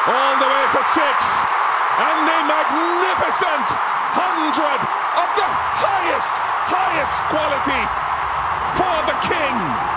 all the way for 6, and a magnificent 100 of the highest quality for the King.